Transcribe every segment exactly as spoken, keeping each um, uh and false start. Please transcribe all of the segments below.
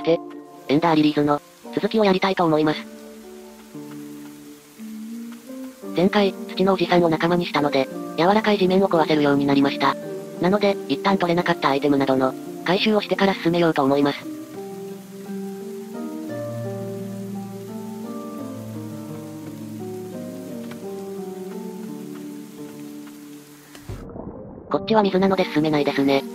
て、エンダーリリースの続きをやりたいと思います。前回、土のおじさんを仲間にしたので、柔らかい地面を壊せるようになりました。なので、一旦取れなかったアイテムなどの回収をしてから進めようと思います。こっちは水なので進めないですね。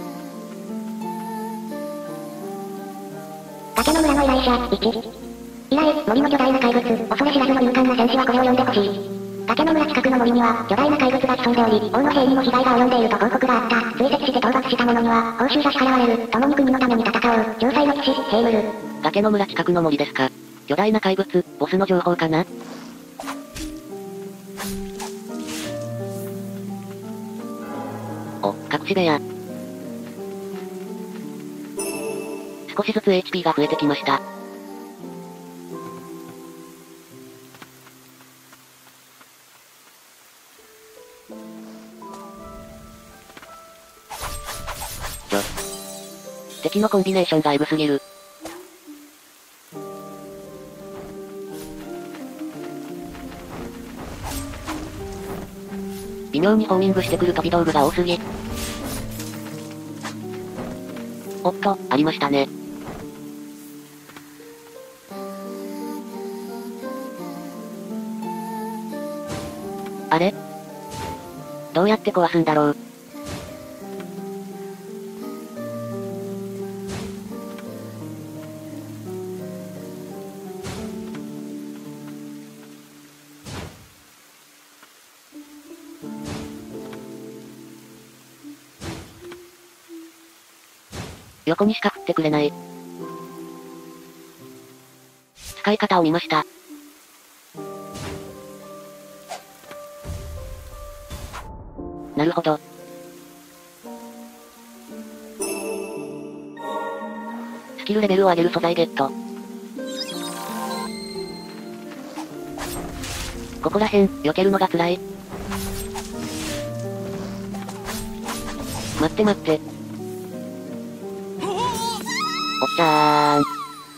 崖の村の依頼者、いち。依頼、森の巨大な怪物、恐れ知らずの勇敢な戦士はこれを読んでほしい。崖の村近くの森には、巨大な怪物が潜んでおり、王の兵にも被害が及んでいると報告があった。追跡して討伐した者には、報酬が支払われる。共に国のために戦おう。城塞の騎士、ヘイムル。 崖の村近くの森ですか。巨大な怪物、ボスの情報かな。お、隠し部屋。少しずつ エイチピー が増えてきました。ちょ。敵のコンビネーションがエグすぎる。微妙にホーミングしてくる飛び道具が多すぎ。おっと、ありましたね。あれ？どうやって壊すんだろう。横にしか振ってくれない。使い方を見ました。なるほど。スキルレベルを上げる素材ゲット。ここら辺、避けるのが辛い。待って待って。おっちゃーん。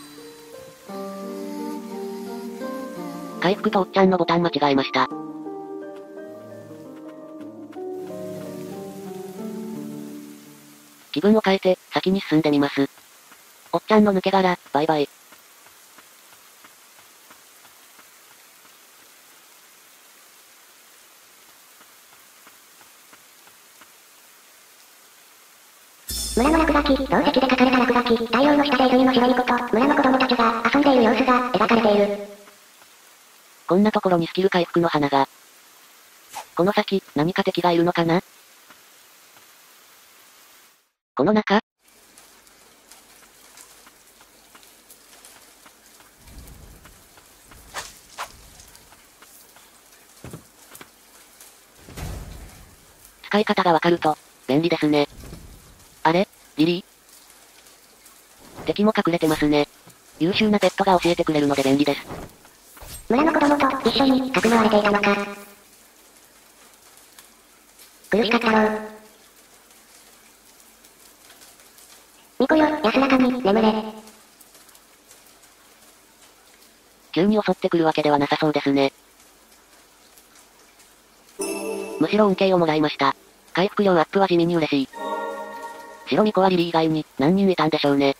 回復とおっちゃんのボタン間違えました。気分を変えて、先に進んでみます。おっちゃんの抜け殻、バイバイ。 村の落書き、同石で書かれた落書き、太陽の下で泉の白いこと、村の子供たちが遊んでいる様子が描かれている。 こんなところにスキル回復の花が。この先、何か敵がいるのかな？この中？使い方がわかると、便利ですね。あれ？リリー？敵も隠れてますね。優秀なペットが教えてくれるので便利です。 村の子供と一緒にかくまわれていたのか。苦しかったろう。巫女よ、安らかに眠れ。 急に襲ってくるわけではなさそうですね。むしろ恩恵をもらいました。回復量アップは地味に嬉しい。白巫女はリリー以外に何人いたんでしょうね。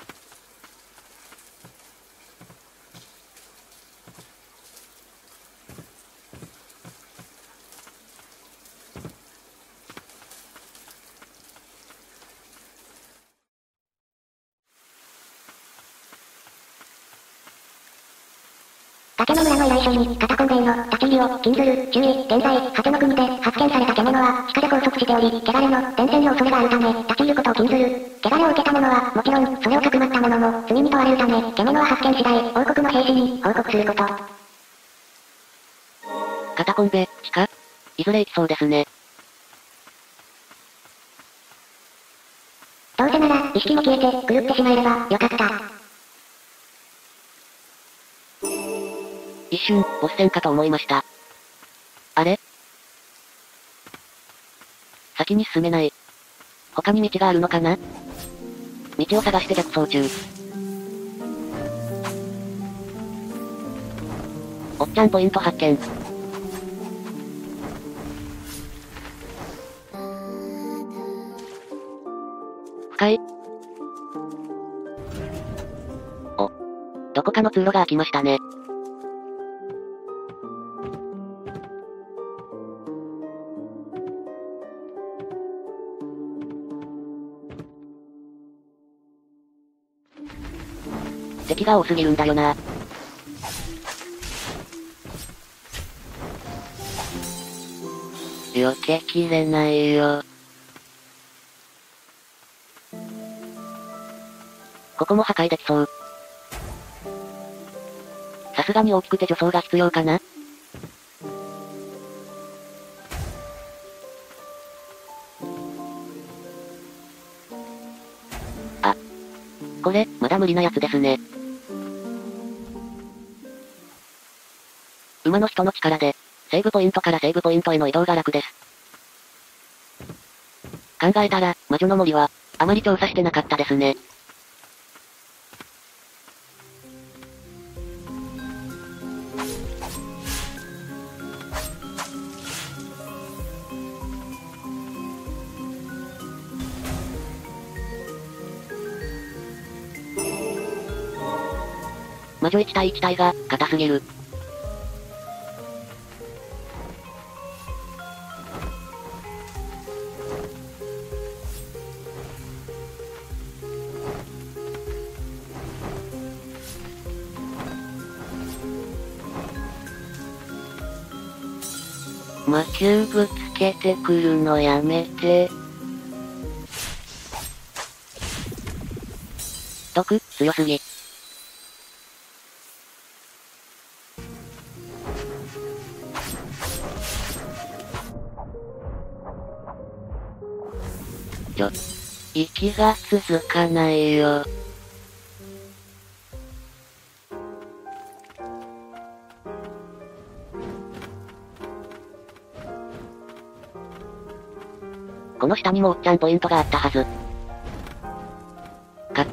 崖の村の依頼書に、カタコンベイの立ち入りを禁ずる、注意、現在、果ての国で発見された獣は、地下で拘束しており、汚れの伝染の恐れがあるため、立ち入ることを禁ずる。汚れを受けた者は、もちろん、それをかくまった者も、罪に問われるため、獣は発見次第、王国の兵士に報告すること。 カタコンベ、地下？いずれ行きそうですね。 どうせなら、意識も消えて、狂ってしまえれば、よかった。 一瞬、ボス戦かと思いました。あれ？先に進めない。他に道があるのかな？道を探して逆走中。 おっちゃんポイント発見。深い。お。どこかの通路が開きましたね。敵が多すぎるんだよな。避けきれないよ。ここも破壊できそう。さすがに大きくて助走が必要かな？あ。これ、まだ無理なやつですね。馬の人の力で、セーブポイントからセーブポイントへの移動が楽です。考えたら、魔女の森は、あまり調査してなかったですね。魔女いち対いち体が、硬すぎる。魔球ぶつけてくるのやめて。毒、強すぎ。ちょ、息が続かないよ。この下にもおっちゃんポイントがあったはず。勝った。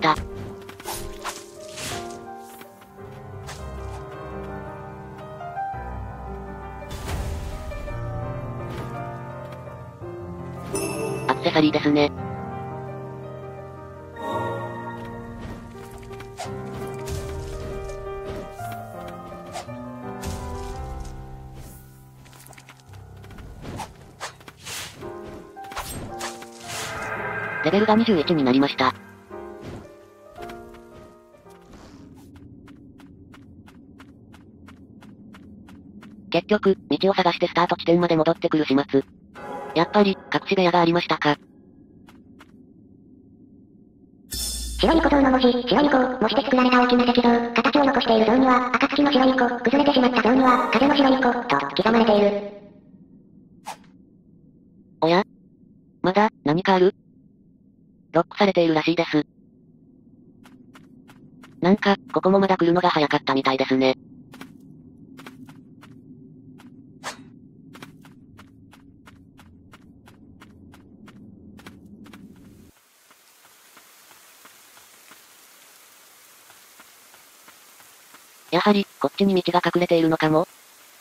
アクセサリーですね。レベルがにじゅういちになりました。結局、道を探してスタート地点まで戻ってくる始末。やっぱり、隠し部屋がありましたか。 白ニコ像の文字、白ニコ模して作られた大きな石像、形を残している像には、暁の白ニコ、崩れてしまった像には、風の白ニコ、と刻まれている。 おや？まだ、何かある？ロックされているらしいです。なんか、ここもまだ来るのが早かったみたいですね。やはり、こっちに道が隠れているのかも。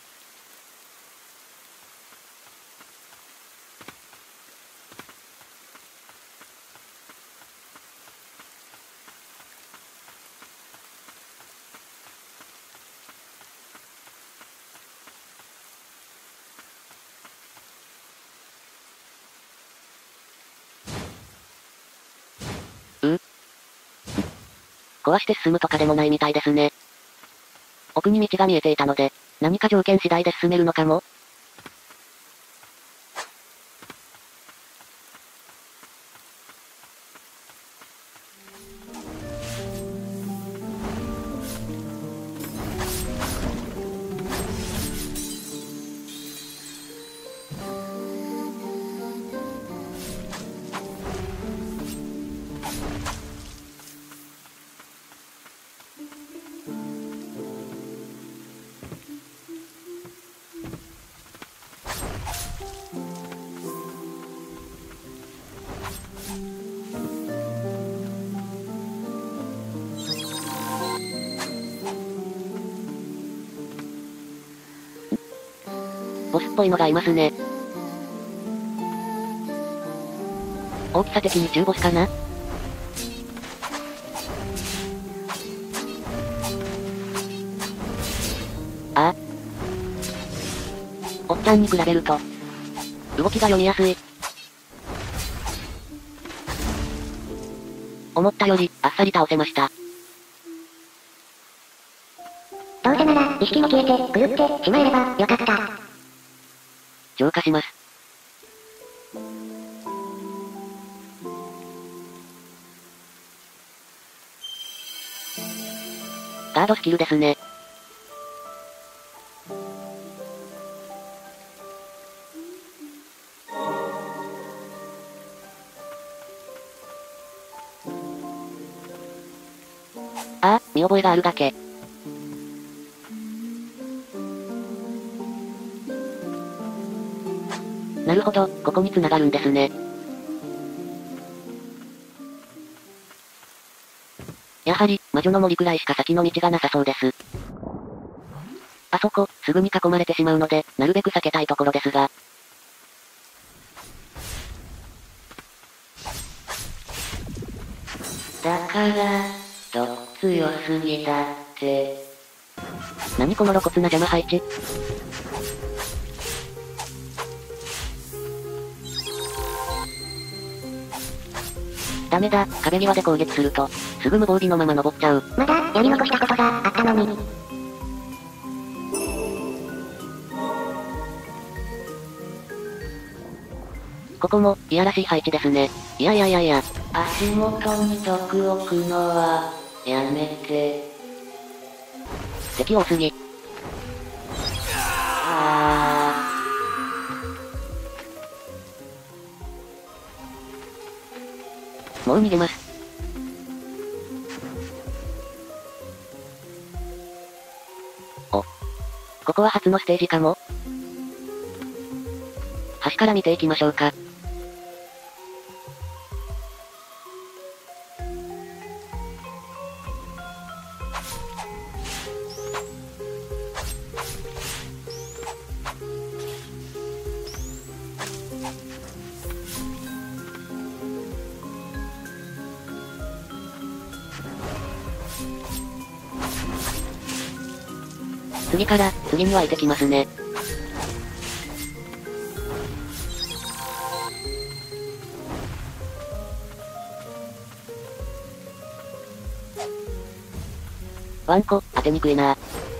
う？壊して進むとかでもないみたいですね。奥に道が見えていたので、何か条件次第で進めるのかも。 ぽいのがいますね。大きさ的に中ボスかな？ああ。おっちゃんに比べると、動きが読みやすい。思ったより、あっさり倒せました。 どうせなら、意識も消えて、狂ってしまえれば、よかった。 浄化します。ガードスキルですね。ああ、見覚えがあるだけ。なるほど、ここに繋がるんですね。やはり、魔女の森くらいしか先の道がなさそうです。あそこ、すぐに囲まれてしまうので、なるべく避けたいところですが。だから、と、強すぎだって。何この露骨な邪魔配置。ダメだ、壁際で攻撃すると、すぐ無防備のまま登っちゃう。 まだ、やり残したことがあったのに。 ここも、いやらしい配置ですね。いやいやいやいや。足元に毒を置くのは、やめて。敵多すぎ。あー。もう逃げます。お。ここは初のステージかも。端から見ていきましょうか。次から、次に湧いてきますね。ワンコ、当てにくいな。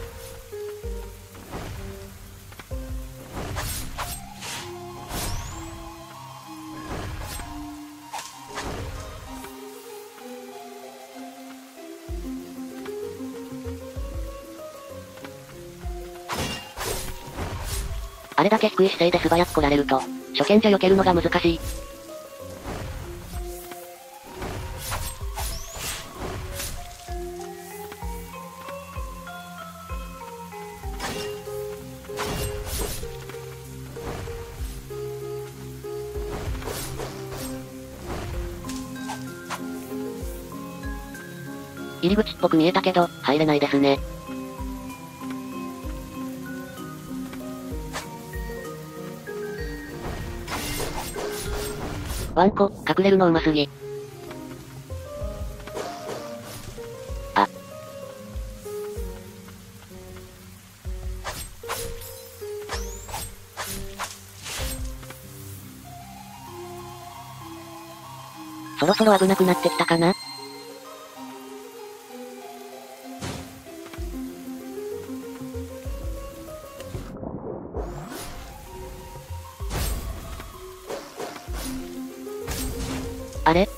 あれだけ低い姿勢で素早く来られると、初見じゃ避けるのが難しい。入り口っぽく見えたけど、入れないですね。ワンコ、隠れるのうますぎ。あ。そろそろ危なくなってきたかな？あれ？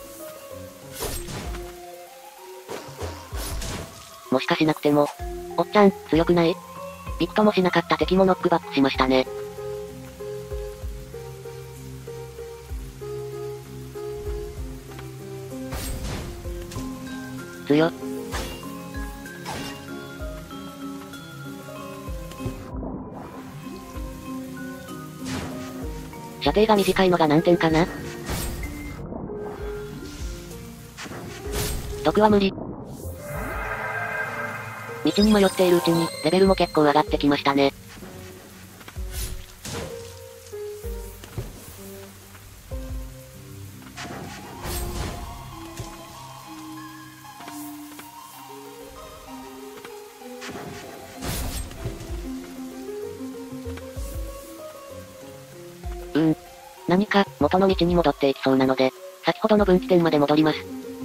もしかしなくても。おっちゃん、強くない？びくともしなかった敵もノックバックしましたね。強っ。射程が短いのが難点かな？毒は無理。道に迷っているうちに、レベルも結構上がってきましたね。 何か、元の道に戻っていきそうなので、先ほどの分岐点まで戻ります。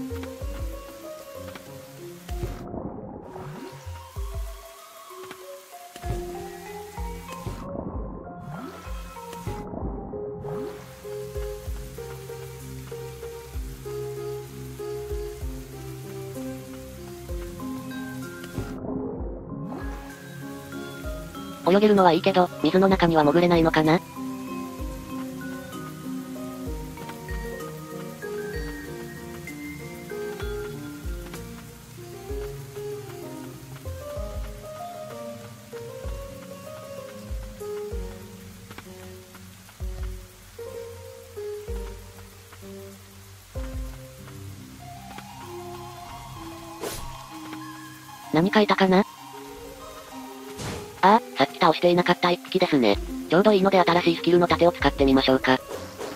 泳げるのはいいけど、水の中には潜れないのかな？何かいたかな？ああ、さっき倒していなかった一匹ですね。ちょうどいいので新しいスキルの盾を使ってみましょうか。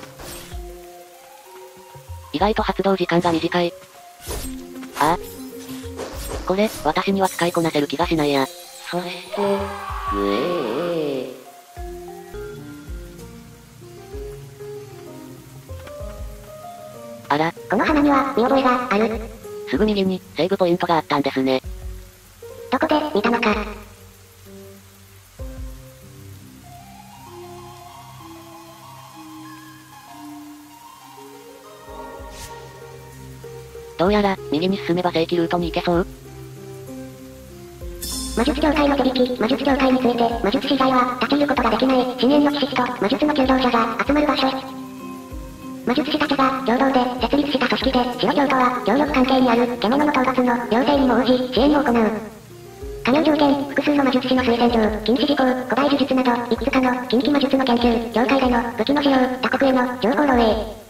意外と発動時間が短い。ああ。これ、私には使いこなせる気がしないや。そして、うえー。あら。 この花には見覚えがある。 すぐ右に、セーブポイントがあったんですね。 どこで見たのか。 どうやら、右に進めば正規ルートに行けそう？ 魔術協会の手引き、魔術協会について、魔術師以外は立ち入ることができない、深淵の騎士と魔術の求道者が集まる場所へ。魔術師たちが共同で設立した組織で、白教とは協力関係にある獣の討伐の要請にも応じ、支援を行う。加入条件、複数の魔術師の推薦状、禁止事項、古代呪術など、いくつかの近畿魔術の研究、業界での武器の使用、他国への情報漏洩。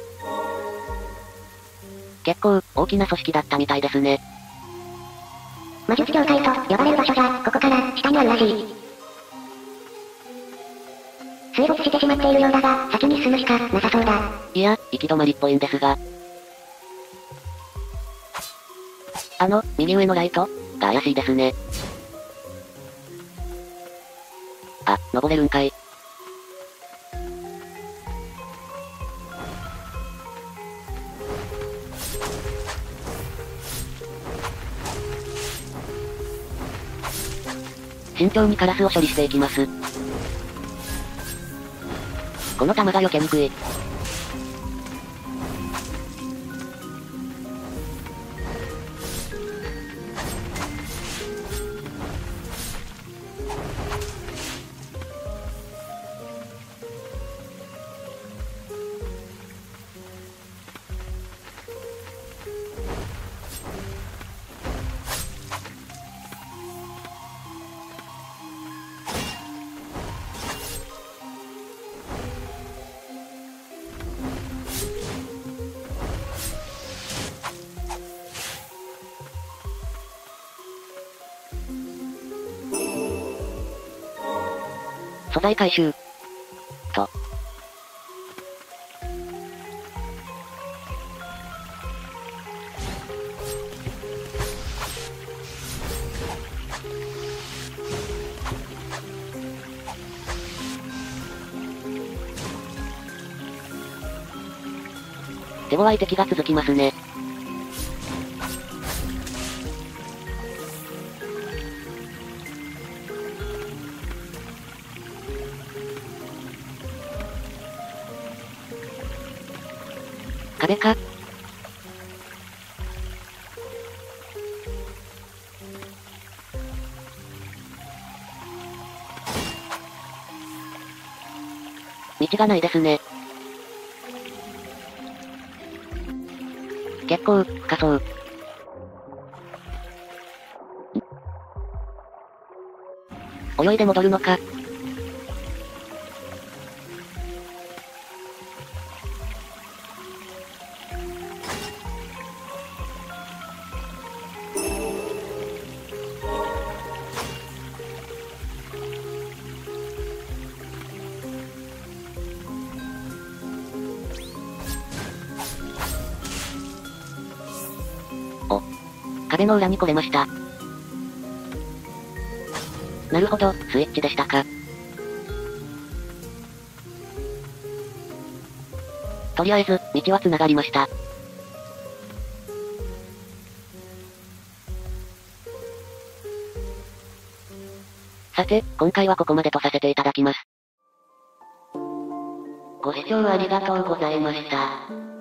結構、大きな組織だったみたいですね。 魔術協会と呼ばれる場所が、ここから下にあるらしい。水没してしまっているようだが、先に進むしかなさそうだ。 いや、行き止まりっぽいんですが。あの、右上のライトが怪しいですね。あ、登れるんかい。慎重にカラスを処理していきます。この弾が避けにくい。素材回収。と。手強い敵が続きますね。壁か。道がないですね。結構、深そう。泳いで戻るのか。お。壁の裏に来れました。なるほど、スイッチでしたか。 とりあえず、道は繋がりました。さて、今回はここまでとさせていただきます。ご視聴ありがとうございました。